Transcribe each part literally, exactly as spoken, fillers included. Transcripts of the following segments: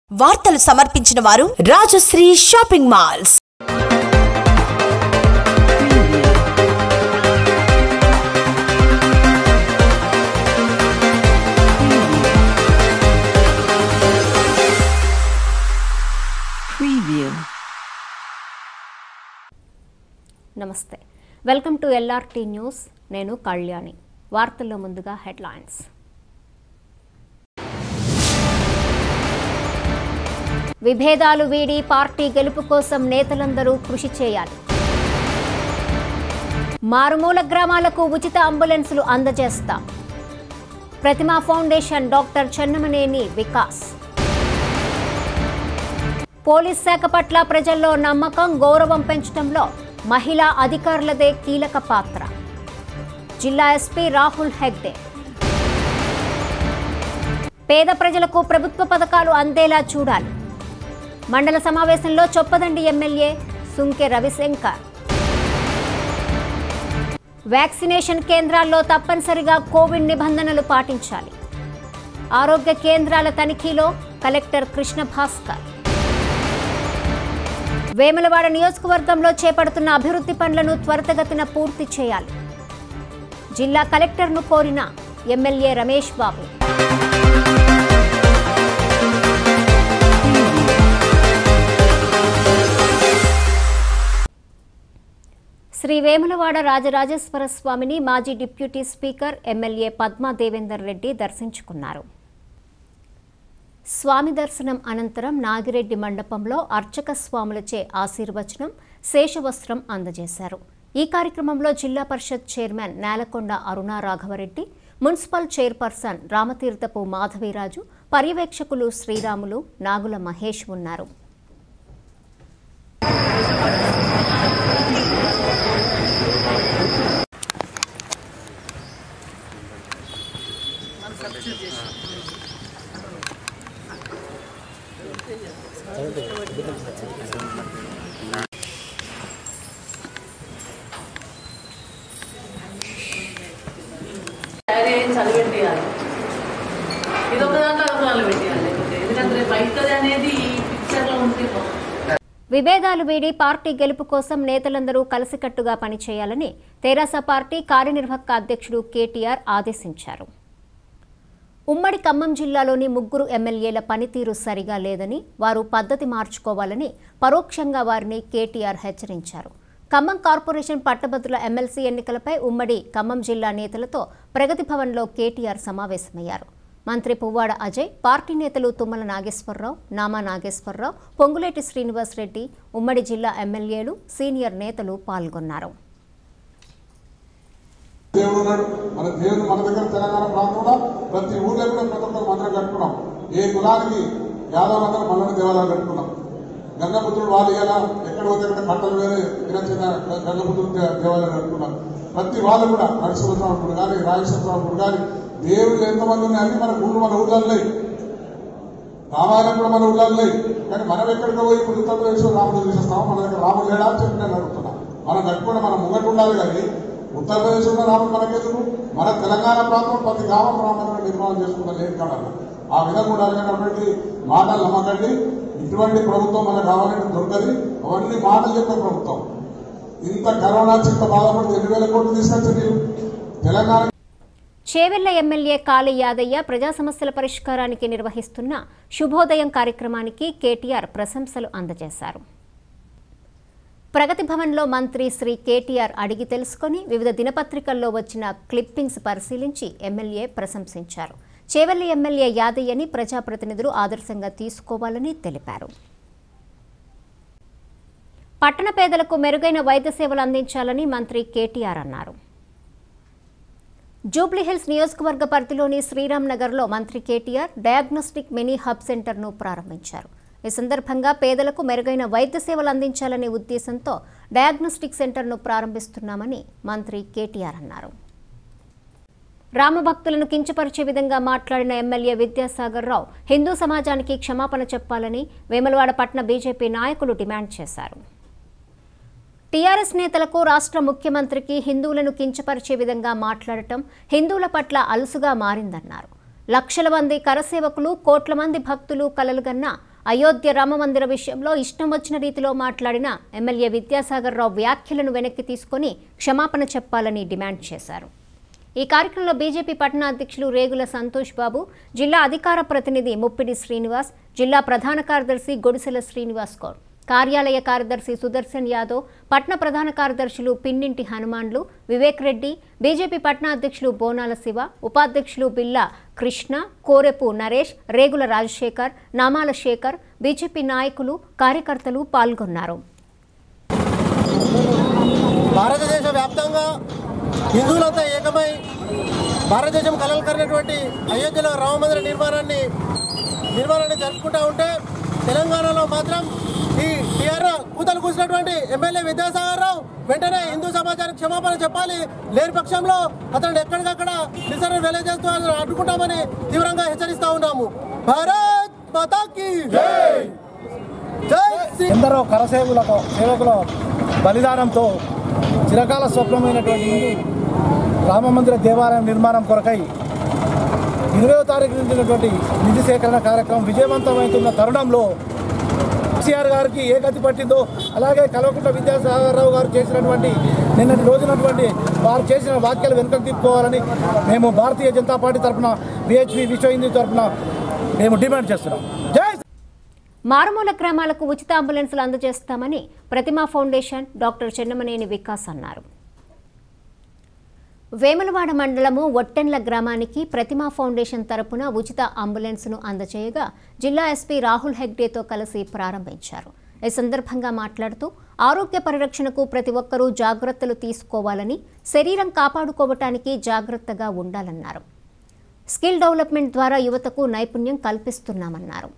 వార్తలు సమర్పించిన వారు రాజశ్రీ షాపింగ్ మాల్స్. నమస్తే, వెల్కమ్ టు ఎల్ఆర్టీ న్యూస్. నేను కళ్యాణి. వార్తల్లో ముందుగా హెడ్లైన్స్. విభేదాలు వీడి పార్టీ గెలుపు కోసం నేతలందరూ కృషి చేయాలి. మారుమూల గ్రామాలకు ఉచిత అంబులెన్సులు అందజేస్తాం. Pratima foundation doctor Chennamaneni Vikas. Police శాఖ పట్ల ప్రజల్లో నమ్మకం, గౌరవం పెంచడంలో మహిళా అధికారులదే కీలక పాత్ర. జిల్లా ఎస్పీ రాహుల్ హెగ్డే. పేద ప్రజలకు ప్రభుత్వ పథకాలు అందేలా చూడాలి. మండల సమావేశంలో చొప్పదండి ఎమ్మెల్యే సుంకె రవిశంకర్. వ్యాక్సినేషన్ కేంద్రాల్లో తప్పనిసరిగా కోవిడ్ నిబంధనలు పాటించాలి. ఆరోగ్య కేంద్రాల తనిఖీలో కలెక్టర్ కృష్ణ భాస్కర్. వేములవాడ నియోజకవర్గంలో చేపడుతున్న అభివృద్ధి పనులను త్వరితగతిన పూర్తి చేయాలి. జిల్లా కలెక్టర్ను కోరిన ఎమ్మెల్యే రమేష్ బాబు. శ్రీ వేములవాడ రాజరాజేశ్వర స్వామిని మాజీ deputy speaker MLA Padma Devender Reddy దర్శించుకున్నారు. స్వామి దర్శనం అనంతరం నాగిరెడ్డి మండపంలో అర్చక స్వాములచే ఆశీర్వచనం, శేషవస్త్రం అందజేశారు. ఈ కార్యక్రమంలో జిల్లా parishad chairman Nelakonda Aruna Raghavareddy, municipal chairperson Ramatheerthapu Madhaviraju, పర్యవేక్షకులు శ్రీరాములు, నాగుల మహేష్ ఉన్నారు. చదివెట్టియాలి, ఇది ఒక దాంట్లో పెట్టేయాలి, ఎందుకంటే బయటది అనేది ఈ పిక్చర్లో ఉంటే. విభేదాలు వీడి పార్టీ గెలుపు కోసం నేతలందరూ కలిసికట్టుగా పనిచేయాలని తెరాస పార్టీ కార్యనిర్వాహక అధ్యక్షుడు కేటీఆర్ ఆదేశించారు. ఉమ్మడి ఖమ్మం జిల్లాలోని ముగ్గురు ఎమ్మెల్యేల పనితీరు సరిగా లేదని, వారు పద్ధతి మార్చుకోవాలని పరోక్షంగా వారిని కేటీఆర్ హెచ్చరించారు. ఖమ్మం కార్పొరేషన్ పట్టభద్రుల ఎమ్మెల్సీ ఎన్నికలపై ఉమ్మడి ఖమ్మం జిల్లా నేతలతో ప్రగతి భవన్లో కేటీఆర్ సమావేశమయ్యారు. మంత్రి పువ్వాడ అజయ్, పార్టీ నేతలు తుమ్మల నాగేశ్వరరావు, నామా నాగేశ్వరరావు, పొంగులేటి శ్రీనివాసరెడ్డి, ఉమ్మడి జిల్లా ఎమ్మెల్యేలు, సీనియర్ నేతలు పాల్గొన్నారు. మన దేవుడు మన దగ్గర తెలంగాణ ప్రాంతంలో ప్రతి ఊర్లో కూడా ప్రతి ఒక్కరు మందిరం కట్టుకున్నాం. ఏ కులానికి యాదవ్ అందరూ మల్లన్న దేవాలయాలు కట్టుకున్నాం. గంగపుత్రుడు వాళ్ళు ఇలా ఎక్కడ పోతే పంటలు వేరే విరచిన గంగపుత్రుడు దేవాలయాలు కట్టుకున్నాం. ప్రతి వాళ్ళు కూడా నరసింహస్వామి కానీ రాజేశ్వరస్వామి కానీ దేవుళ్ళు ఎంతమంది ఉన్నాయని మన ఊళ్ళు మన ఊళ్ళల్లో రామాయణం కూడా మన ఊళ్ళల్లో. కానీ మనం ఎక్కడికో పోయి ఇప్పుడు ఉత్తరప్రదేశ్ రాముడు చూసేస్తాము. మన దగ్గర రాముడు లేడా అని చెప్పి నేను అడుగుతున్నాను. మనం కట్టుకుని మనం ముంగట్టు ఉండాలి. కానీ ఉత్తరప్రదేశ్ ఉన్న రాముడు మనకెందుకు? మన తెలంగాణ ప్రాంతం ప్రతి గ్రామం రామని నిర్మాణం చేసుకుంటాం లేదు కావాలి. ఆ విధంగా ఉండాలి. కాబట్టి మాటలు నమ్మకండి. ఇటువంటి ప్రభుత్వం మనకు కావాలంటే దొరకది. అవన్నీ మాటలు చెప్పే ప్రభుత్వం. ఇంత కరోనా చిత్త బాధపడితే ఎన్ని వేల కోట్లు తీసుకొచ్చింది తెలంగాణ. చేవెళ్ల ఎమ్మెల్యే కాళీ యాదయ్య ప్రజా సమస్యల పరిష్కారానికి నిర్వహిస్తున్న శుభోదయం కార్యక్రమానికి కేటీఆర్ ప్రశంసలు అందజేశారు. ప్రగతి భవన్లో మంత్రి శ్రీ కేటీఆర్ అడిగి తెలుసుకుని వివిధ దినపత్రికల్లో వచ్చిన క్లిప్పింగ్స్ పరిశీలించి ఎమ్మెల్యే ప్రశంసించారు. చేవెళ్ల ఎమ్మెల్యే యాదయ్యని ప్రజాప్రతినిధులు ఆదర్శంగా తీసుకోవాలని తెలిపారు. పట్టణ పేదలకు మెరుగైన వైద్య సేవలు అందించాలని మంత్రి కేటీఆర్ అన్నారు. జూబ్లీహిల్స్ నియోజకవర్గ పరిధిలోని శ్రీరామ్ నగర్లో మంత్రి కేటీఆర్ డయాగ్నోస్టిక్ మినీ హబ్ సెంటర్ను ప్రారంభించారు. ఈ సందర్భంగా పేదలకు మెరుగైన వైద్య సేవలు అందించాలనే ఉద్దేశంతో డయాగ్నోస్టిక్ సెంటర్ను ప్రారంభిస్తున్నామని మంత్రి కేటీఆర్ అన్నారు. రామభక్తులను కించపరిచే విధంగా మాట్లాడిన ఎమ్మెల్యే విద్యాసాగర్ రావు హిందూ సమాజానికి క్షమాపణ చెప్పాలని వేములవాడ పట్టణ బీజేపీ నాయకులు డిమాండ్ చేశారు. టీఆర్ఎస్ నేతలకు రాష్ట్ర ముఖ్యమంత్రికి హిందువులను కించపరిచే విధంగా మాట్లాడటం హిందువుల పట్ల అలుసుగా మారిందన్నారు. లక్షల మంది కరసేవకులు, కోట్ల మంది భక్తులు కలలుగన్న అయోధ్య రామమందిర విషయంలో ఇష్టం వచ్చిన రీతిలో మాట్లాడిన ఎమ్మెల్యే విద్యాసాగర్ రావు వ్యాఖ్యలను వెనక్కి తీసుకొని క్షమాపణ చెప్పాలని డిమాండ్ చేశారు. ఈ కార్యక్రమంలో బీజేపీ పట్టణ అధ్యక్షులు రేగుల సంతోష్ బాబు, జిల్లా అధికార ప్రతినిధి ముప్పిడి శ్రీనివాస్, జిల్లా ప్రధాన కార్యదర్శి గొడిసెల శ్రీనివాస్ గౌడ్, కార్యాలయ కార్యదర్శి సుదర్శన్ యాదవ్, పట్న ప్రధాన కార్యదర్శులు పిన్నింటి హనుమాన్లు, వివేక్ రెడ్డి, బీజేపీ పట్న అధ్యక్షులు బోనాల శివ, ఉపాధ్యక్షులు బిల్లా కృష్ణ, కోరెపు నరేష్, రేగుల రాజశేఖర్, నామాల శేఖర్, బీజేపీ నాయకులు, కార్యకర్తలు పాల్గొన్నారు. భారతదేశ వ్యాప్తంగా హిందువులంతా ఏకమై భారతదేశం కలలుకరినటువంటి అయోధ్యలో రామమందిర నిర్మాణాన్ని నిర్మాణాన్ని జరుపుకుంటూ ఉంటే తెలంగాణలో మాత్రం ఈ టీఆర్ కూతలు కూసినటువంటి ఎమ్మెల్యే విద్యాసాగర్ రావు వెంటనే హిందూ సమాజానికి క్షమాపణ చెప్పాలి. లేని పక్షంలో అతను ఎక్కడికక్కడ నిరసన వెలిచేస్తూ అడ్డుకుంటామని తీవ్రంగా హెచ్చరిస్తా ఉన్నాము. భారత్ మాతా కీ జై. జై శ్రీ. ఎందరో కరసేవకుల సేవకుల బలిదానంతో చిరకాల స్వప్నమైనటువంటి హిందూ రామమందిర దేవాలయం నిర్మాణం కొరకై ఇరవయో తారీఖు నుంచినటువంటి నిధి సేకరణ కార్యక్రమం విజయవంతమవుతున్న తరుణంలో కేసీఆర్ గారికి ఏ గతి పట్టిందో, అలాగే కల్వకుంట్ల విద్యాసాగర్ రావు గారు చేసినటువంటి నిన్నటి రోజునటువంటి వారు చేసిన వ్యాఖ్యలు వెనుకకు తిప్పుకోవాలని మేము భారతీయ జనతా పార్టీ తరఫున విహెచ్పి విశ్వ హిందూ తరఫున మేము డిమాండ్ చేస్తున్నాం. జై. మారుమూల గ్రామాలకు ఉచిత అంబులెన్సులు అందజేస్తామని ప్రతిమా ఫౌండేషన్ డాక్టర్ చెన్నమనేని వికాస్ అన్నారు. వేములవాడ మండలము ఒట్టెన్ల గ్రామానికి ప్రతిమా ఫౌండేషన్ తరపున ఉచిత అంబులెన్స్ను అందజేయగా జిల్లా ఎస్పీ రాహుల్ హెగ్డేతో కలిసి ప్రారంభించారు. ఈ సందర్భంగా మాట్లాడుతూ ఆరోగ్య పరిరక్షణకు ప్రతి ఒక్కరూ జాగ్రత్తలు తీసుకోవాలని, శరీరం కాపాడుకోవటానికి జాగ్రత్తగా ఉండాలన్నారు. స్కిల్ డెవలప్మెంట్ ద్వారా యువతకు నైపుణ్యం కల్పిస్తున్నామన్నారు.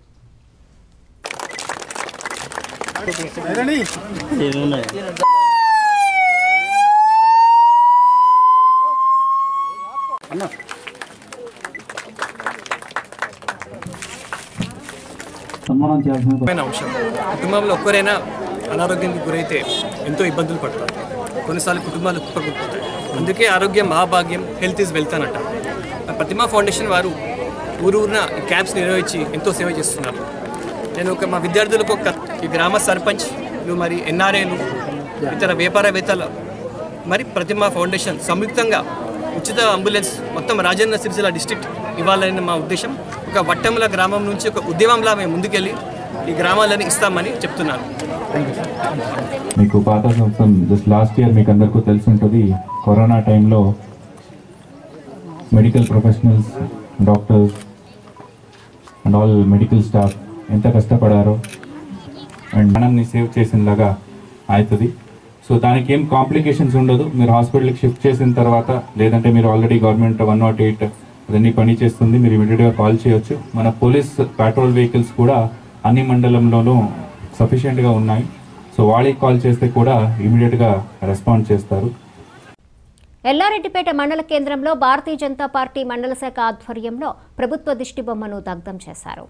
అంశం కుటుంబంలో ఒక్కరైనా అనారోగ్యానికి గురైతే ఎంతో ఇబ్బందులు పడతారు. కొన్నిసార్లు కుటుంబాలు కుప్పకూలిపోతాయి. అందుకే ఆరోగ్యం మహాభాగ్యం, హెల్త్ ఈజ్ వెల్త్ అనట. ప్రతిమా ఫౌండేషన్ వారు ఊరూరున ఈ క్యాంప్స్ నిర్వహించి ఎంతో సేవ చేస్తున్నారు. నేను ఒక మా విద్యార్థులకు ఒక ఈ గ్రామ సర్పంచ్లు, మరి ఎన్ఆర్ఏలు, ఇతర వ్యాపారవేత్తలు, మరి ప్రతిమా ఫౌండేషన్ సంయుక్తంగా ఉచిత అంబులెన్స్ మొత్తం రాజన్న సిరిసిల్ల డిస్ట్రిక్ట్ ఇవ్వాలని మా ఉద్దేశం. ఒక వట్టముల గ్రామం నుంచి ఒక ఉద్యమంలా మేము ముందుకెళ్ళి ఈ గ్రామాలను ఇస్తామని చెప్తున్నాను. మీకు పాత సంవత్సరం జస్ట్ లాస్ట్ ఇయర్ మీకు అందరికీ తెలిసి ఉంటుంది, కరోనా టైంలో medical professionals, doctors and all medical staff ఎంత కష్టపడారో అండ్ మనల్ని సేవ్ చేసినలాగా అవుతుంది. సో దానికి ఏం కాంప్లికేషన్స్ ఉండదు. మీరు హాస్పిటల్కి షిఫ్ట్ చేసిన తర్వాత, లేదంటే మీరు already government one nought eight అదన్నీ పని చేస్తుంది, మీరు ఇమీడియట్గా కాల్ చేయొచ్చు. మన పోలీస్ పెట్రోల్ వెహికల్స్ కూడా అన్ని మండలంలోనూ సఫిషియెంట్గా ఉన్నాయి. సో వాళ్ళకి కాల్ చేస్తే కూడా ఇమీడియట్గా రెస్పాండ్ చేస్తారు. ఎల్లారెడ్డిపేట మండల కేంద్రంలో భారతీయ జనతా పార్టీ మండల శాఖ ఆధ్వర్యంలో ప్రభుత్వ దిష్టిబొమ్మను దగ్ధం చేశారు.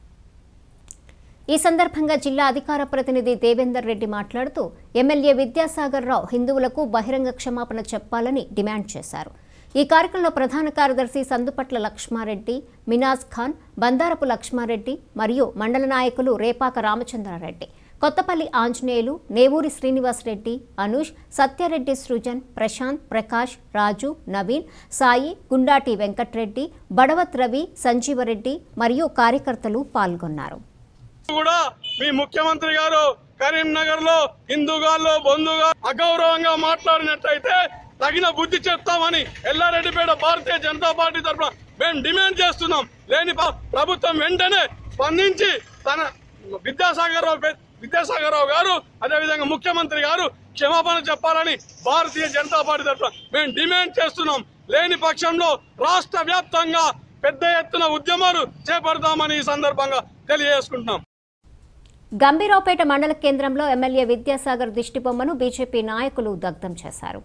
ఈ సందర్భంగా జిల్లా అధికార ప్రతినిధి దేవేందర్ రెడ్డి మాట్లాడుతూ ఎమ్మెల్యే విద్యాసాగర్ రావు హిందువులకు బహిరంగ క్షమాపణ చెప్పాలని డిమాండ్ చేశారు. ఈ కార్యక్రమంలో ప్రధాన కార్యదర్శి సందుపట్ల లక్ష్మారెడ్డి, మినాజ్ ఖాన్, బందారపు లక్ష్మారెడ్డి మరియు మండల నాయకులు రేపాక రామచంద్రారెడ్డి, కొత్తపల్లి ఆంజనేయులు, నేవూరి శ్రీనివాస్ రెడ్డి, అనూష్, సత్యారెడ్డి, సృజన్, ప్రశాంత్, ప్రకాష్, రాజు, నవీన్, సాయి, గుండాటి వెంకట్రెడ్డి, బడవత్ రవి, సంజీవరెడ్డి మరియు కార్యకర్తలు పాల్గొన్నారు. కూడా మీ ముఖ్యమంత్రి గారు కరీంనగర్ లో హిందూగాల్లో బంధుగా అగౌరవంగా మాట్లాడినట్లయితే తగిన బుద్ధి చెప్తామని ఎల్లారెడ్డిపేట భారతీయ జనతా పార్టీ తరఫున మేము డిమాండ్ చేస్తున్నాం. లేని ప్రభుత్వం వెంటనే స్పందించి తన విద్యాసాగర్ రావు విద్యాసాగర్ రావు గారు అదేవిధంగా ముఖ్యమంత్రి గారు క్షమాపణ చెప్పాలని భారతీయ జనతా పార్టీ తరఫున మేము డిమాండ్ చేస్తున్నాం. లేని పక్షంలో రాష్ట్ర వ్యాప్తంగా పెద్ద ఎత్తున ఉద్యమాలు చేపడతామని ఈ సందర్భంగా తెలియజేసుకుంటున్నాం. గంభీరావుపేట మండల కేంద్రంలో ఎమ్మెల్యే విద్యాసాగర్ దిష్టిబొమ్మను బీజేపీ నాయకులు దగ్ధం చేశారు.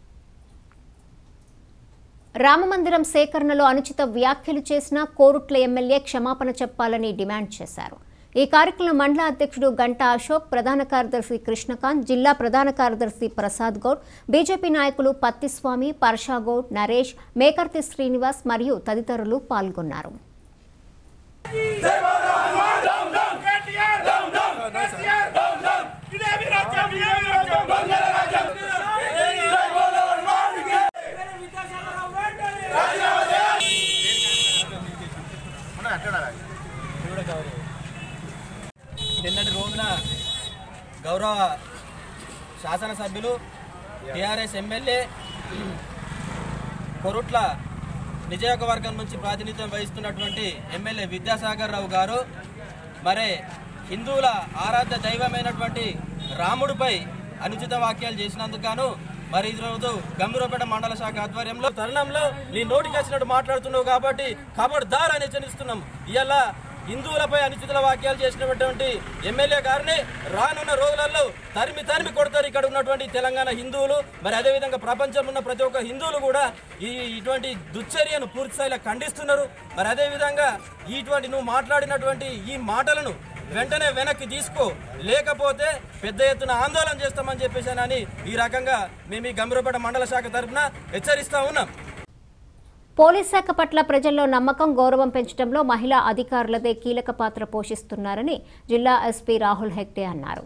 రామమందిరం సేకరణలో అనుచిత వ్యాఖ్యలు చేసిన కోరుట్ల ఎమ్మెల్యే క్షమాపణ చెప్పాలని డిమాండ్ చేశారు. ఈ కార్యక్రమంలో మండల అధ్యక్షుడు గంటా అశోక్, ప్రధాన కార్యదర్శి కృష్ణకాంత్, జిల్లా ప్రధాన కార్యదర్శి ప్రసాద్ గౌడ్, బీజేపీ నాయకులు పత్తిస్వామి, పర్షాగౌడ్, నరేష్, మేకర్తి శ్రీనివాస్ మరియు తదితరులు పాల్గొన్నారు. నిన్నటి రోజున గౌరవ శాసనసభ్యులు టీఆర్ఎస్ ఎమ్మెల్యే కొరుట్ల నియోజకవర్గం నుంచి ప్రాతినిధ్యం వహిస్తున్నటువంటి ఎమ్మెల్యే విద్యాసాగర్ రావు గారు మరి హిందువుల ఆరాధ్య దైవమైనటువంటి రాముడిపై అనుచిత వ్యాఖ్యలు చేసినందుకు గాను మరి ఈరోజు గంభీరపేట మండల శాఖ ఆధ్వర్యంలో తరుణంలో నీ నోటికి వచ్చినట్టు మాట్లాడుతున్నావు కాబట్టి ఖబర్దార్ అని హెచ్చరిస్తున్నాం. ఇవాళ హిందువులపై అనుచిత వ్యాఖ్యలు చేసినటువంటి ఎమ్మెల్యే గారిని రానున్న రోజులలో తరిమి తరిమి కొడతారు ఇక్కడ ఉన్నటువంటి తెలంగాణ హిందువులు. మరి అదేవిధంగా ప్రపంచంలో ఉన్న ప్రతి ఒక్క హిందువులు కూడా ఈ ఇటువంటి దుశ్చర్యను పూర్తి స్థాయిలో ఖండిస్తున్నారు. మరి అదేవిధంగా ఇటువంటి నువ్వు మాట్లాడినటువంటి ఈ మాటలను వెంటనే వెనక్కి తీసుకో, లేకపోతే పెద్ద ఎత్తున ఆందోళన చేస్తామని చెప్పేసానని ఈ రకంగా మేము ఈ గంభీరపేట మండల శాఖ తరఫున హెచ్చరిస్తా ఉన్నాం. పోలీస్ శాఖ పట్ల ప్రజల్లో నమ్మకం, గౌరవం పెంచడంలో మహిళా అధికారులదే కీలక పాత్ర పోషిస్తున్నారని జిల్లా ఎస్పీ రాహుల్ హెగ్డే అన్నారు.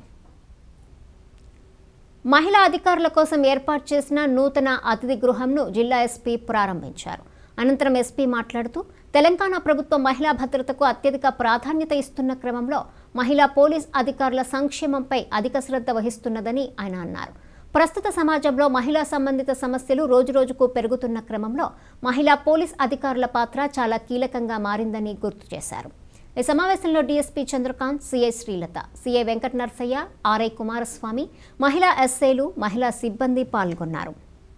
మహిళా అధికారుల కోసం ఏర్పాటు చేసిన నూతన అతిథి గృహంను జిల్లా ఎస్పీ ప్రారంభించారు. అనంతరం ఎస్పీ మాట్లాడుతూ తెలంగాణ ప్రభుత్వం మహిళా భద్రతకు అత్యధిక ప్రాధాన్యత ఇస్తున్న క్రమంలో మహిళా పోలీస్ అధికారుల సంక్షేమంపై అధిక శ్రద్ధ వహిస్తున్నదని ఆయన అన్నారు. ప్రస్తుత సమాజంలో మహిళా సంబంధిత సమస్యలు రోజురోజుకు పెరుగుతున్న క్రమంలో మహిళా పోలీస్ అధికారుల పాత్ర చాలా కీలకంగా మారిందని గుర్తు చేశారు. ఈ సమావేశంలో DSP Chandrakanth, CI Srilatha, CI Venkata Narasaiah, RI Kumaraswamy, మహిళా ఎస్ఐలు, మహిళా సిబ్బంది పాల్గొన్నారు.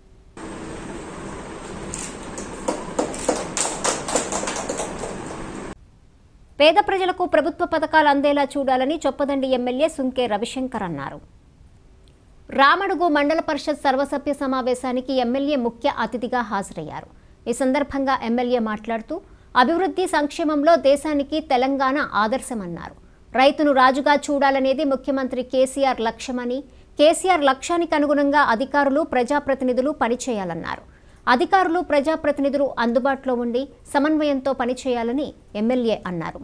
పేద ప్రజలకు ప్రభుత్వ పథకాలు అందేలా చూడాలని చొప్పదండి ఎమ్మెల్యే సుంకే రవిశంకర్ అన్నారు. రామడుగు మండల పరిషత్ సర్వసభ్య సమావేశానికి ఎమ్మెల్యే ముఖ్య అతిథిగా హాజరయ్యారు. ఈ సందర్భంగా ఎమ్మెల్యే మాట్లాడుతూ అభివృద్ధి సంక్షేమంలో దేశానికి తెలంగాణ ఆదర్శమన్నారు. రైతును రాజుగా చూడాలనేది ముఖ్యమంత్రి కేసీఆర్ లక్ష్యమని, కేసీఆర్ లక్ష్యానికి అనుగుణంగా అధికారులు, ప్రజాప్రతినిధులు పనిచేయాలన్నారు. అధికారులు, ప్రజాప్రతినిధులు అందుబాటులో ఉండి సమన్వయంతో పనిచేయాలని ఎమ్మెల్యే అన్నారు.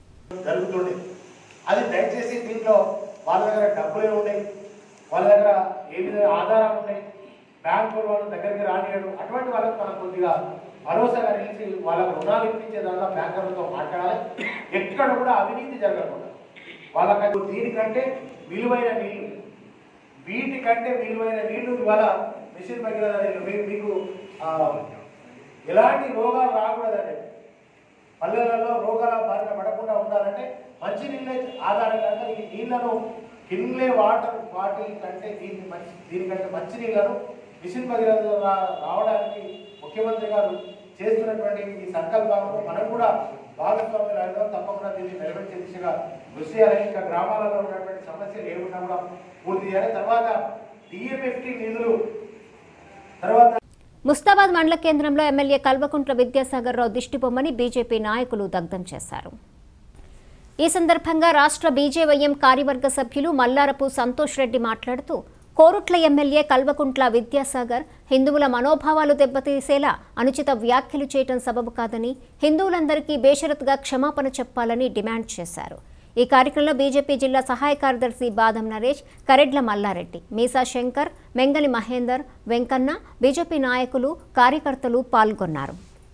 అది దయచేసి దీంట్లో వాళ్ళ దగ్గర డబ్బులే ఉన్నాయి, వాళ్ళ దగ్గర ఏ విధంగా ఆధారాలు ఉన్నాయి, బ్యాంకు వాళ్ళ దగ్గరికి రానియడం, అటువంటి వాళ్ళకి మనం కొద్దిగా భరోసాగా నిలిచి వాళ్ళకు రుణాలు ఇప్పించే దానిలో బ్యాంకర్లతో మాట్లాడాలి. ఎక్కడ కూడా అవినీతి జరగకుండా వాళ్ళకు దీనికంటే విలువైన నీళ్లు, వీటికంటే విలువైన నీళ్లు ఇవాళ మిషన్ భగీరథ నీళ్ళు మీకు ఎలాంటి రోగాలు రాకూడదండి. పల్లెలలో రోగాల బారిన పడకుండా ఉండాలంటే మంచి నీళ్ళే ఆధారంగా ఈ నీళ్లను కిన్లే వాటర్ బాటిల్ కంటే దీన్ని మంచి దీనికంటే మంచి నీళ్లను మిషన్ భగీరథ రావడానికి ముఖ్యమంత్రి గారు చేస్తున్నటువంటి ఈ సంకల్పాలను మనం కూడా భాగస్వాములు అయినా తప్పకుండా దీన్ని నిలబెట్టే దిశగా కృషి చేయాలి. ఇంకా గ్రామాలలో ఉన్నటువంటి సమస్యలు ఏమున్నా కూడా పూర్తి చేయాలి. తర్వాత డిఎంఎఫ్టీ నిధులు తర్వాత ముస్తాబాద్ మండల కేంద్రంలో ఎమ్మెల్యే కల్వకుంట్ల విద్యాసాగర్ రావు దిష్టిబొమ్మని బీజేపీ నాయకులు దగ్ధం చేశారు. ఈ సందర్భంగా రాష్ట్ర బీజేవైఎం కార్యవర్గ సభ్యులు మల్లారపు సంతోష్ రెడ్డి మాట్లాడుతూ కోరుట్ల ఎమ్మెల్యే కల్వకుంట్ల విద్యాసాగర్ హిందువుల మనోభావాలు దెబ్బతీసేలా అనుచిత వ్యాఖ్యలు చేయడం సబబు కాదని, హిందువులందరికీ బేషరతుగా క్షమాపణ చెప్పాలని డిమాండ్ చేశారు. ఈ కార్యక్రమంలో బీజేపీ జిల్లా సహాయ కార్యదర్శి బాదం నరేష్, కరెడ్ల మల్లారెడ్డి, మీసా శంకర్, మెంగలి మహేందర్, వెంకన్న, బీజేపీ నాయకులు, కార్యకర్తలు పాల్గొన్నారు.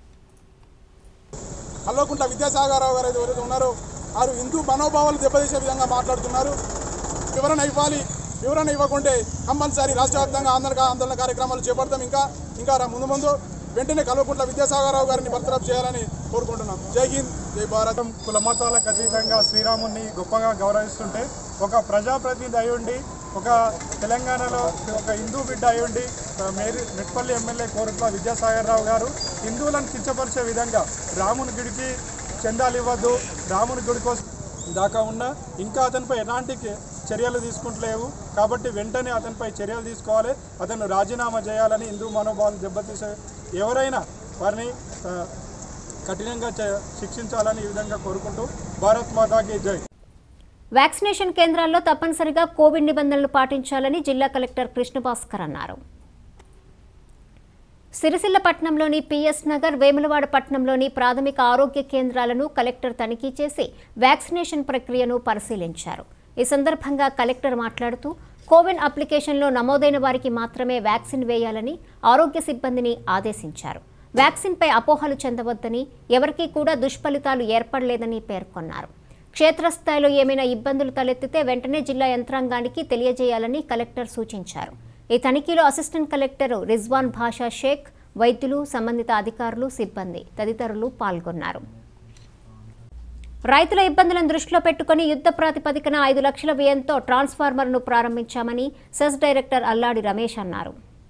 కల్వకుంట్ల విద్యాసాగరరావు గారు ఎవరైతే ఉన్నారో వారు హిందూ మనోభావాలు దెబ్బతీసే విధంగా మాట్లాడుతున్నారు. వివరణ ఇవ్వాలి, వివరణ ఇవ్వకుంటే కంపల్సరీ రాష్ట్ర వ్యాప్తంగా ఆందోళన ఆందోళన కార్యక్రమాలు చేపడతాం. ఇంకా ఇంకా ముందు ముందు వెంటనే కల్వకుంట్ల విద్యాసాగరరావు గారిని బర్తరఫ్ చేయాలని కోరుకుంటున్నాం. జై హింద్, జై భారత్. కుల మతాలకు అతీతంగా శ్రీరాముని గొప్పగా గౌరవిస్తుంటే ఒక ప్రజాప్రతినిధి అయ్యుండి, ఒక తెలంగాణలో ఒక హిందూ బిడ్డ అయ్యుండి మేరీ మెట్పల్లి ఎమ్మెల్యే కోరుట్ల విద్యాసాగరరావు గారు హిందువులను కించపరిచే విధంగా రాముని గుడికి చందాలు ఇవ్వద్దు, రాముని గుడి కోసం దాకా ఉన్నా ఇంకా అతనిపై ఎలాంటి చర్యలు తీసుకుంటలేవు. కాబట్టి వెంటనే అతనిపై చర్యలు తీసుకోవాలి, అతను రాజీనామా చేయాలని, హిందూ మనోభావాలు దెబ్బతీసే ఎవరైనా వారిని కఠినంగా శిక్షించాలని ఈ విధంగా కోరుకుంటూ భారత్ మాతాకి జై. వ్యాక్సినేషన్ కేంద్రాల్లో తప్పనిసరిగా కోవిడ్ నిబంధనలు పాటించాలని జిల్లా కలెక్టర్ కృష్ణభాస్కర్ అన్నారు. సిరిసిల్ల పట్టణంలోని పిఎస్ నగర్, వేములవాడ పట్టణంలోని ప్రాథమిక ఆరోగ్య కేంద్రాలను కలెక్టర్ తనిఖీ చేసి వ్యాక్సినేషన్ ప్రక్రియను పరిశీలించారు. ఈ సందర్భంగా కలెక్టర్ మాట్లాడుతూ కోవిన్ అప్లికేషన్లో నమోదైన వారికి మాత్రమే వ్యాక్సిన్ వేయాలని ఆరోగ్య సిబ్బందిని ఆదేశించారు. వ్యాక్సిన్పై అపోహలు చెందవద్దని, ఎవరికీ కూడా దుష్ఫలితాలు ఏర్పడలేదని పేర్కొన్నారు. క్షేత్రస్థాయిలో ఏమైనా ఇబ్బందులు తలెత్తితే వెంటనే జిల్లా యంత్రాంగానికి తెలియజేయాలని కలెక్టర్ సూచించారు. ఈ తనిఖీలో అసిస్టెంట్ కలెక్టర్ రిజ్వాన్ భాషా షేక్, వైద్యులు, సంబంధిత అధికారులు, సిబ్బంది తదితరులు పాల్గొన్నారు. రైతుల ఇబ్బందులను దృష్టిలో పెట్టుకుని యుద్ధ ప్రాతిపదికన ఐదు లక్షల వ్యయంతో ట్రాన్స్ఫార్మర్ను ప్రారంభించామని సెస్ డైరెక్టర్ అల్లాడి రమేష్ అన్నారు.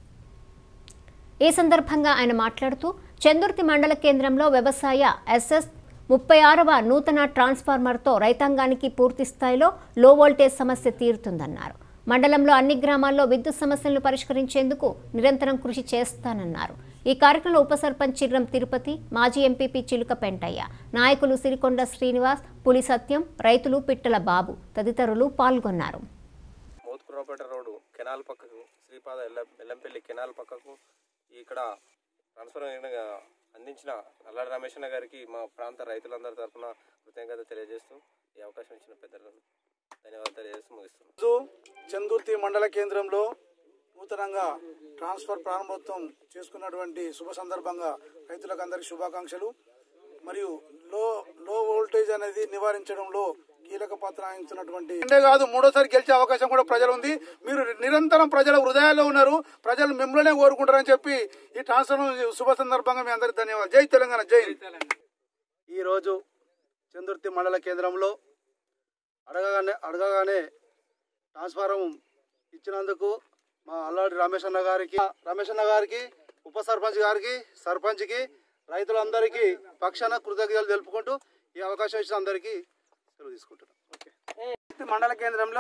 ఈ సందర్భంగా ఆయన మాట్లాడుతూ చందుర్తి మండల కేంద్రంలో వ్యవసాయ ఎస్ఎస్ ముప్పై ఆరవ నూతన ట్రాన్స్ఫార్మర్తో రైతాంగానికి పూర్తి స్థాయిలో లో వోల్టేజ్ సమస్య తీరుతుందన్నారు. మండలంలో అన్ని గ్రామాల్లో విద్యుత్ సమస్యలను పరిష్కరించేందుకు నిరంతరం కృషి చేస్తానన్నారు. ఈ కార్యక్రమంలో ఉప సర్పంచ్ చిర్రం తిరుపతి, మాజీ ఎంపీపీ చిలుక పెంటయ్య, నాయకులు సిరికొండ శ్రీనివాస్, పులి సత్యం, రైతులు పిట్టల బాబు తదితరులు పాల్గొన్నారు. రోడ్డు కెనాల్ పక్కకు శ్రీపాద ఎల్లంపల్లి కెనాల్ పక్కకు ఇక్కడ ట్రాన్స్ఫర్ అందించిన అల్లాడి రమేష్ అన్న గారికి మా ప్రాంత రైతులందరి తరఫున కృతజ్ఞత తెలియజేస్తూ ఈ అవకాశం ఇచ్చిన పెద్దలను ధన్యవాదాలు తెలియజేస్తూ ముగిస్తున్నాం. చందుర్తి మండల కేంద్రంలో నూతనంగా ట్రాన్స్ఫర్ ప్రారంభోత్సవం చేసుకున్నటువంటి శుభ సందర్భంగా రైతులకు అందరికీ శుభాకాంక్షలు. మరియు లో లో వోల్టేజ్ అనేది నివారించడంలో కీలక పాత్ర వహించినటువంటి అంటే కాదు మూడోసారి గెలిచే అవకాశం కూడా ప్రజలు ఉంది. మీరు నిరంతరం ప్రజల హృదయాల్లో ఉన్నారు, ప్రజలు మిమ్మల్నే కోరుకుంటారని చెప్పి ఈ ట్రాన్స్ఫర్ శుభ సందర్భంగా మీ అందరికి ధన్యవాదాలు. జై తెలంగాణ, జై. ఈ రోజు చందుర్తి మండల కేంద్రంలో అడగగానే అడగగానే ట్రాన్స్ఫారం ఇచ్చినందుకు మా అల్లాడి రమేష్ అన్న గారికి రమేష్ అన్న గారికి ఉప సర్పంచ్ గారికి సర్పంచ్కి రైతులందరికీ పక్షాన కృతజ్ఞతలు తెలుపుకుంటూ ఈ అవకాశం ఇచ్చిన అందరికీ సెలవు తీసుకుంటున్నాం. ఓకే. మండల కేంద్రంలో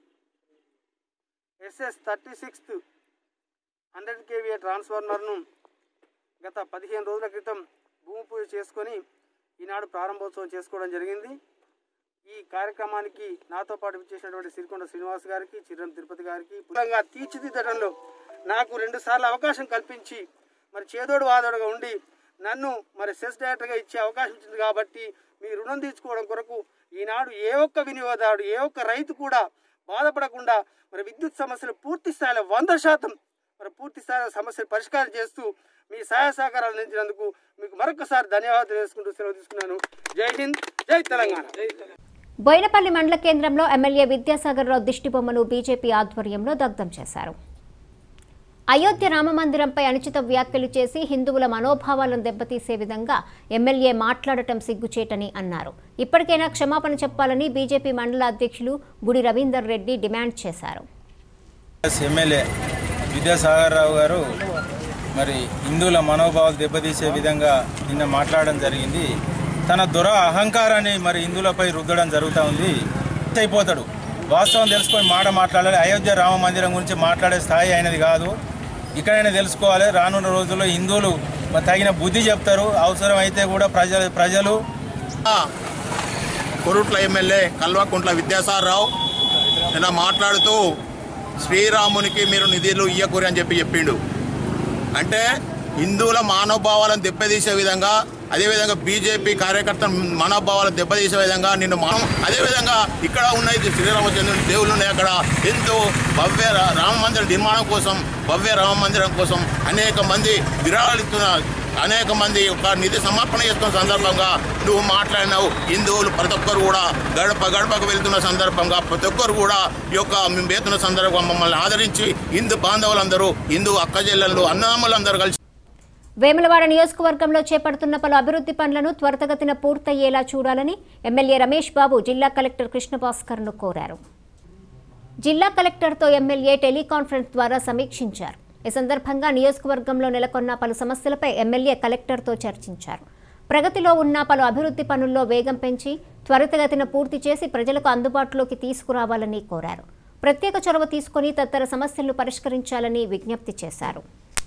SS thirty sixth hundred KVA ట్రాన్స్ఫార్మర్ను గత పదిహేను రోజుల క్రితం భూమి పూజ చేసుకొని ఈనాడు ప్రారంభోత్సవం చేసుకోవడం జరిగింది. ఈ కార్యక్రమానికి నాతో పాటు విచ్చేసినటువంటి సిరికొండ శ్రీనివాస్ గారికి, చిర్రం తిరుపతి గారికి పూర్వంగా తీర్చిదిద్దడంలో నాకు రెండు సార్లు అవకాశం కల్పించి మరి చేదోడు వాదోడుగా ఉండి నన్ను మరి సెస్ డైరెక్టర్గా ఇచ్చే అవకాశం ఇచ్చింది. కాబట్టి మీ రుణం తీర్చుకోవడం కొరకు ఈనాడు ఏ ఒక్క వినియోగదారుడు, ఏ ఒక్క రైతు కూడా బాధపడకుండా మరి విద్యుత్ సమస్యలు పూర్తి స్థాయిలో వంద శాతం మరి పూర్తి స్థాయిలో సమస్యలు పరిష్కారం చేస్తూ మీ సహాయ సహకారాలు అందించినందుకు మీకు మరొకసారి ధన్యవాదాలు చేసుకుంటూ సెలవు తీసుకున్నాను. జై హింద్, జై తెలంగాణ. బోయినపల్లి మండల కేంద్రంలో ఎమ్మెల్యే విద్యాసాగర్ రావు దిష్టిబొమ్మను బీజేపీ ఆధ్వర్యంలో దగ్ధం చేశారు. అయోధ్య రామమందిరంపై అనుచిత వ్యాఖ్యలు చేసి హిందువుల మనోభావాలను దెబ్బతీసే విధంగా ఎమ్మెల్యే మాట్లాడటం సిగ్గుచేటని అన్నారు. ఇప్పటికైనా క్షమాపణ చెప్పాలని బీజేపీ మండల అధ్యక్షులు గుడి రవీందర్ రెడ్డి డిమాండ్ చేశారు. ఎమ్మెల్యే విద్యాసాగర్ రావు గారు మరి హిందువుల మనోభావాలు దెబ్బతీసే విధంగా నిన్న మాట్లాడడం జరిగింది. తన దుర అహంకారాన్ని మరి హిందువులపై రుద్దడం జరుగుతూ ఉంది. అయిపోతాడు, వాస్తవం తెలుసుకొని మాట మాట్లాడాలి. అయోధ్య రామ మందిరం గురించి మాట్లాడే స్థాయి అయినది కాదు. ఇక్కడైనా తెలుసుకోవాలి. రానున్న రోజుల్లో హిందువులు తగిన బుద్ధి చెప్తారు. అవసరం అయితే కూడా ప్రజలు ప్రజలు కొరుట్ల ఎమ్మెల్యే కల్వకుంట్ల విద్యాసాగర్ రావు నిన్న మాట్లాడుతూ శ్రీరామునికి మీరు నిధులు ఇయ్యకూరి అని చెప్పి చెప్పిండు. అంటే హిందువుల మనోభావాలను దెబ్బతీసే విధంగా, అదేవిధంగా బీజేపీ కార్యకర్తల మనోభావాలను దెబ్బతీసే విధంగా నిన్ను మనం అదేవిధంగా ఇక్కడ ఉన్నాయి శ్రీరామచంద్రుని దేవుళ్ళు ఉన్నాయి. అక్కడ ఎంతో భవ్య రామ మందిర నిర్మాణం కోసం, భవ్య రామ మందిరం కోసం అనేక మంది విరాళిస్తున్న అనేక మంది ఒక నిధి సమర్పణ చేస్తున్న సందర్భంగా నువ్వు మాట్లాడినావు. హిందువులు ప్రతి ఒక్కరు కూడా గడప గడపకు వెళ్తున్న సందర్భంగా ప్రతి ఒక్కరు కూడా ఈ యొక్క మేము వేతున్న సందర్భంగా మమ్మల్ని ఆదరించి హిందూ బాంధవులందరూ, హిందూ అక్కజెల్లెళ్ళు, అన్నదమ్ములందరూ కలిసి వేములవాడ నియోజకవర్గంలో చేపడుతున్న పలు అభివృద్ధి పనులను త్వరితగతిన పూర్తయ్యేలా చూడాలని ఎమ్మెల్యే రమేష్ బాబు జిల్లా కలెక్టర్ కృష్ణభాస్కర్ను కోరారు. జిల్లా కలెక్టర్తో ఎమ్మెల్యే టెలికాన్ఫరెన్స్ ద్వారా సమీక్షించారు. ఈ సందర్భంగా నియోజకవర్గంలో నెలకొన్న పలు సమస్యలపై ఎమ్మెల్యే కలెక్టర్తో చర్చించారు. ప్రగతిలో ఉన్న పలు అభివృద్ధి పనుల్లో వేగం పెంచి త్వరితగతిన పూర్తి చేసి ప్రజలకు అందుబాటులోకి తీసుకురావాలని కోరారు. ప్రత్యేక చొరవ తీసుకుని తదితర సమస్యలను పరిష్కరించాలని విజ్ఞప్తి చేశారు.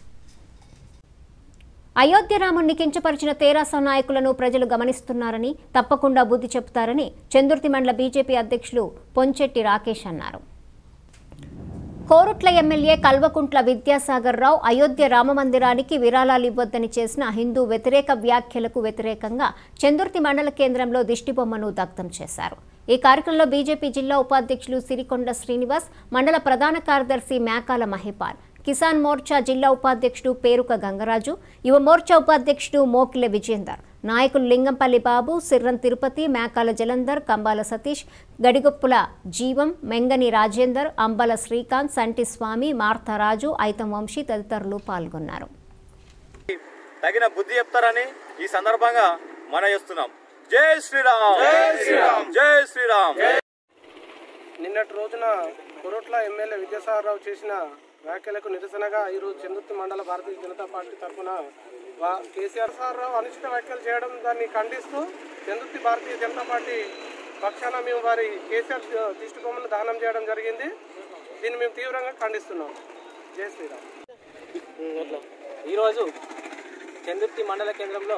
అయోధ్య రాముణ్ణి కించపరిచిన తెరాస నాయకులను ప్రజలు గమనిస్తున్నారని, తప్పకుండా బుద్ధి చెబుతారని చందుర్తి మండల బీజేపీ అధ్యక్షులు పొంచెట్టి రాకేష్ అన్నారు. కోరుట్ల ఎమ్మెల్యే కల్వకుంట్ల విద్యాసాగర్ రావు అయోధ్య రామమందిరానికి విరాళాలు ఇవ్వొద్దని చేసిన హిందూ వ్యతిరేక వ్యాఖ్యలకు వ్యతిరేకంగా చందుర్తి మండల కేంద్రంలో దిష్టిబొమ్మను దగ్ధం చేశారు. ఈ కార్యక్రమంలో బీజేపీ జిల్లా ఉపాధ్యక్షులు సిరికొండ శ్రీనివాస్, మండల ప్రధాన కార్యదర్శి మేకాల మహిపాల్, కిసాన్ మోర్చా జిల్లా ఉపాధ్యక్షుడు పేరుక గంగరాజు, యువ మోర్చా ఉపాధ్యక్షుడు మోకిల విజేందర్, నాయకులు లింగంపల్లి బాబు, సిర్రం తిరుపతి, మేకాల జలంధర్, కంబాల సతీష్, గడిగొప్పుల జీవం, మెంగని రాజేందర్, అంబల శ్రీకాంత్, సంటి స్వామి, మార్తరాజు, ఐతం వంశీ తదితరులు పాల్గొన్నారు. తగిన బుద్ధి చెప్తారని ఈ సందర్భంగా మనం చేస్తున్నాం. జై శ్రీరామ్, జై శ్రీరామ్, జై శ్రీరామ్. నిన్నటి రోజున కొరట్ల ఎమ్మెల్యే విద్యాసాగరరావు చేసిన వ్యాఖ్యలకు నిరసనగా ఈరోజు చందుర్తి మండల భారతీయ జనతా పార్టీ తరఫున కేసీఆర్ సాగరరావు అనుచిత వ్యాఖ్యలు చేయడం దాన్ని ఖండిస్తూ చందుర్తి భారతీయ జనతా పార్టీ పక్షాన మేము వారి కేసీఆర్ దిష్టిబొమ్మను దహనం చేయడం జరిగింది. దీన్ని మేము తీవ్రంగా ఖండిస్తున్నాం. జై శ్రీరామ్. ఈరోజు చందుర్తి మండల కేంద్రంలో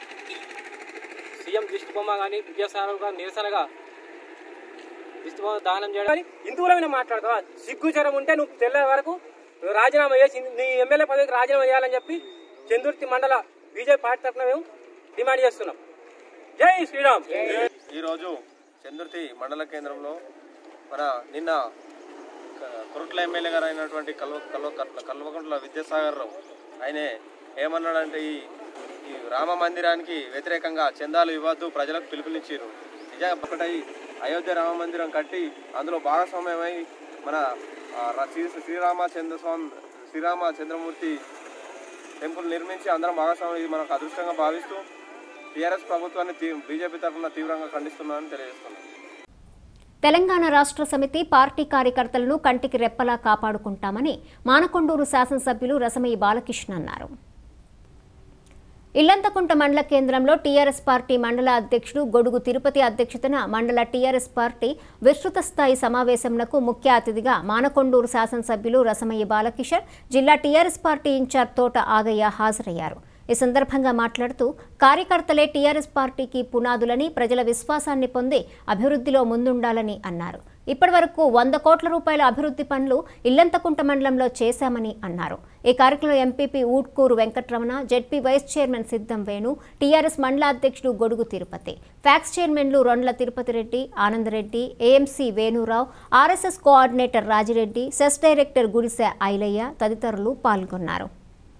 సీఎం దిష్టిబొమ్మ కానీ విద్యాసాగరరావు గారు నిరసనగా దిష్టిబొమ్మ దహనం చేయడం హిందువుల మీద మాట్లాడతావా? సిగ్గుచరం ఉంటే నువ్వు తెల్ల వరకు రాజీనామా చేసి నీ ఎమ్మెల్యే పదవికి రాజీనామా చేయాలని చెప్పి చందుర్తి మండల బీజేపీ పార్టీ తరఫున మేము డిమాండ్ చేస్తున్నాం. జై శ్రీరామ్. ఈరోజు చందుర్తి మండల కేంద్రంలో మన నిన్న కొరట్ల ఎమ్మెల్యే గారు అయినటువంటి కల్వ కల్వ కల్వకుంట్ల విద్యాసాగరరావు ఆయన ఏమన్నాడంటే ఈ ఈ రామ మందిరానికి వ్యతిరేకంగా చందాలు ఇవ్వద్దు, ప్రజలకు పిలుపునిచ్చారు. నిజంగా ఒకటై అయోధ్య రామ మందిరం కట్టి అందులో భాగస్వామ్యమై మన శ్రీరామచంద్ర స్వామి శ్రీరామచంద్రమూర్తి టెంపుల్ నిర్మించి అందరం భాగస్వామ్యం ఇది మనకు అదృష్టంగా భావిస్తూ టీఆర్ఎస్ ప్రభుత్వాన్ని బీజేపీ తరఫున తీవ్రంగా ఖండిస్తున్నామని తెలియజేస్తున్నాం. తెలంగాణ రాష్ట్ర సమితి పార్టీ కార్యకర్తలను కంటికి రెప్పలా కాపాడుకుంటామని మానకొండూరు శాసనసభ్యులు రసమయ్య బాలకృష్ణ అన్నారు. ఇల్లంతకుంట మండల కేంద్రంలో టీఆర్ఎస్ పార్టీ మండల అధ్యక్షుడు గొడుగు తిరుపతి అధ్యక్షతన మండల టీఆర్ఎస్ పార్టీ విస్తృత స్థాయి సమావేశంకు ముఖ్య అతిథిగా మానకొండూరు శాసనసభ్యులు రసమయ్య బాలకిషోర్, జిల్లా టీఆర్ఎస్ పార్టీ ఇన్ఛార్జ్ తోట ఆగయ్య హాజరయ్యారు. ఈ సందర్భంగా మాట్లాడుతూ కార్యకర్తలే టీఆర్ఎస్ పార్టీకి పునాదులని, ప్రజల విశ్వాసాన్ని పొంది అభివృద్ధిలో ముందుండాలని అన్నారు. ఇప్పటి వరకు వంద కోట్ల రూపాయల అభివృద్ధి పనులు ఇల్లంతకుంట మండలంలో చేశామని అన్నారు. ఈ కార్యక్రమంలో MPP Utkur Venkataramana, ZP vice chairman Siddham Venu, TRS మండల అధ్యక్షుడు గొడుగు తిరుపతి, ఫ్యాక్స్ చైర్మన్లు Rondla Tirupati Reddy, Anandareddy, AMC Venurao, RSS coordinator Rajireddy, CESS director Gudise Ailaiah తదితరులు పాల్గొన్నారు.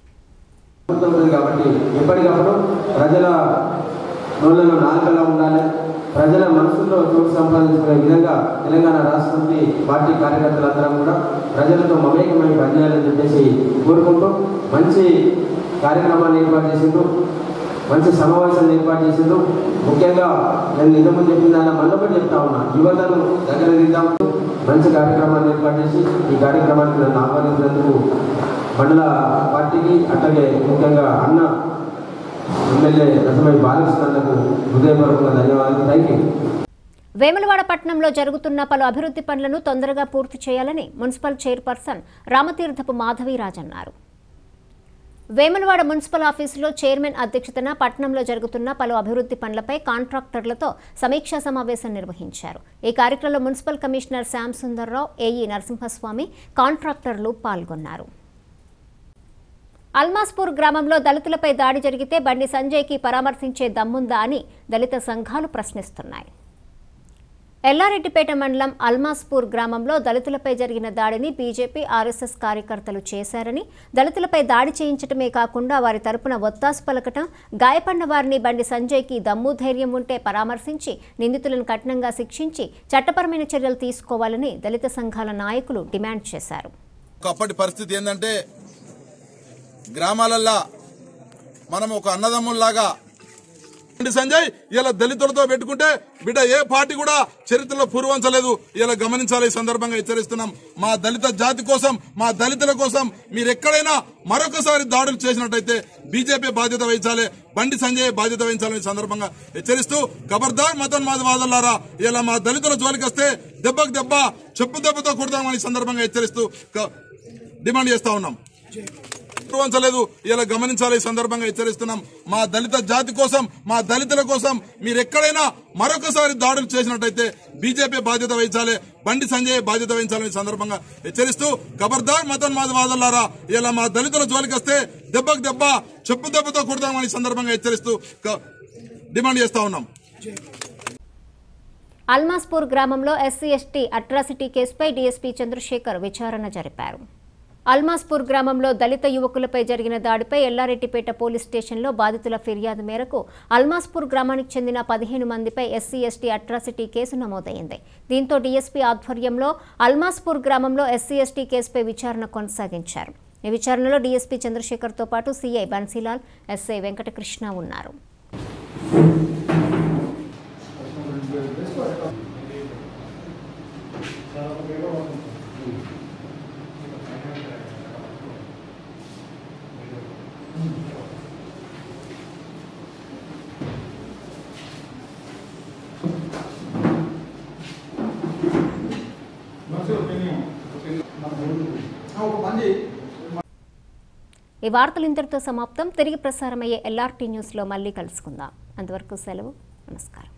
కాబట్టి ఎప్పటికప్పుడు ప్రజల నోళ్లలో నాలుకలా ఉండాలి, ప్రజల మనసుల్లో చోటు సంపాదించుకునే విధంగా తెలంగాణ రాష్ట్రంకి పార్టీ కార్యకర్తలందరం కూడా ప్రజలతో మమేకమై పనిచేయాలని చెప్పేసి కోరుకుంటూ మంచి కార్యక్రమాన్ని ఏర్పాటు చేసిండ్రు, మంచి సమావేశాన్ని ఏర్పాటు చేసిండ్రు. ముఖ్యంగా నేను ఇంతకుముందు చెప్పిన దాన్ని మళ్ళొకటి చెప్తా ఉన్నా, యువతను దగ్గర దిద్దాం, మంచి కార్యక్రమాన్ని ఏర్పాటు చేసి ఈ కార్యక్రమానికి నన్ను ఆహ్వానించినందుకు మండల పార్టీకి అట్లాగే ముఖ్యంగా అన్న ఎమ్మెల్యే రసమయ్య బాలకృష్ణకు హృదయపూర్వకంగా ధన్యవాదాలు. Thank you. వేములవాడ పట్టణంలో జరుగుతున్న పలు అభివృద్ధి పనులను తొందరగా పూర్తి చేయాలని మున్సిపల్ చైర్పర్సన్ రామతీర్థపు మాధవీరాజ్ అన్నారు. వేములవాడ మున్సిపల్ ఆఫీసులో చైర్మన్ అధ్యక్షతన పట్టణంలో జరుగుతున్న పలు అభివృద్ధి పనులపై కాంట్రాక్టర్లతో సమీక్షా సమావేశం నిర్వహించారు. ఈ కార్యక్రమంలో municipal commissioner Shyam Sundarrao, AE Narasimhaswamy, కాంట్రాక్టర్లు పాల్గొన్నారు. అల్మాస్పూర్ గ్రామంలో దళితులపై దాడి జరిగితే బండి సంజయ్కి పరామర్శించే దమ్ముందా అని దళిత సంఘాలు ప్రశ్నిస్తున్నాయి. ఎల్లారెడ్డిపేట మండలం అల్మాస్పూర్ గ్రామంలో దళితులపై జరిగిన దాడిని బీజేపీ, ఆర్ఎస్ఎస్ కార్యకర్తలు చేశారని, దళితులపై దాడి చేయించడమే కాకుండా వారి తరపున ఒత్తాసు పలకటం, గాయపడిన వారిని బండి సంజయ్కి దమ్ము ధైర్యం ఉంటే పరామర్శించి నిందితులను కఠినంగా శిక్షించి చట్టపరమైన చర్యలు తీసుకోవాలని దళిత సంఘాల నాయకులు డిమాండ్ చేశారు. ఒకప్పటి పరిస్థితి ఏంటంటే గ్రామాలల్లో మనం ఒక అన్నదమ్ముల్లాగా సంజయ్ ఇలా దళితులతో పెట్టుకుంటే బిడ్డ ఏ పార్టీ కూడా చరిత్రలో పూర్వంచలేదు. ఇలా గమనించాలి. ఈ సందర్భంగా హెచ్చరిస్తున్నాం. మా దళిత జాతి కోసం, మా దళితుల కోసం మీరు ఎక్కడైనా మరొకసారి దాడులు చేసినట్టయితే బీజేపీ బాధ్యత వహించాలి, బండి సంజయ్ బాధ్యత వహించాలని సందర్భంగా హెచ్చరిస్తూ ఖబర్దార్ మతోన్మాదవాదులారా ఇలా మా దళితుల జోలికి వస్తే దెబ్బకు దెబ్బ, చెప్పు దెబ్బతో కొడతామని సందర్భంగా హెచ్చరిస్తూ డిమాండ్ చేస్తా ఉన్నాం. పూర్వంచలేదు. ఇలా గమనించాలి. ఈ సందర్భంగా హెచ్చరిస్తున్నాం. మా దళిత జాతి కోసం, మా దళితుల కోసం మీరు ఎక్కడైనా మరొకసారి దాడులు చేసినట్టయితే బీజేపీ బాధ్యత వహించాలి, బండి సంజయ్ బాధ్యత వహించాలని సందర్భంగా హెచ్చరిస్తూ ఖబర్దార్ మతోన్మాదవాదులారా ఇలా మా దళితుల జోలికి వస్తే దెబ్బకు దెబ్బ, చెప్పు దెబ్బతో కొడతామని సందర్భంగా హెచ్చరిస్తూ డిమాండ్ చేస్తా ఉన్నాం. అల్మాస్పూర్ గ్రామంలో ఎస్సీ ఎస్టీ అట్రాసిటీ కేసుపై డీఎస్పీ చంద్రశేఖర్ విచారణ జరిపారు. అల్మాస్పూర్ గ్రామంలో దళిత యువకులపై జరిగిన దాడిపై ఎల్లారెడ్డిపేట పోలీస్ స్టేషన్లో బాధితుల ఫిర్యాదు మేరకు అల్మాస్పూర్ గ్రామానికి చెందిన పదిహేను మందిపై ఎస్సీ ఎస్టీ అట్రాసిటీ కేసు నమోదైంది. దీంతో డీఎస్పీ ఆధ్వర్యంలో అల్మాస్పూర్ గ్రామంలో ఎస్సీ ఎస్టీ కేసుపై విచారణ కొనసాగించారు. ఈ విచారణలో డీఎస్పీ చంద్రశేఖర్తో పాటు సీఐ బన్సీలాల్, ఎస్ఐ వెంకటకృష్ణ ఉన్నారు. ఈ వార్తలు ఇంతటితో సమాప్తం. తిరిగి ప్రసారమయ్యే ఎల్ఆర్టీ న్యూస్లో మళ్ళీ కలుసుకుందాం. అంతవరకు సెలవు. నమస్కారం.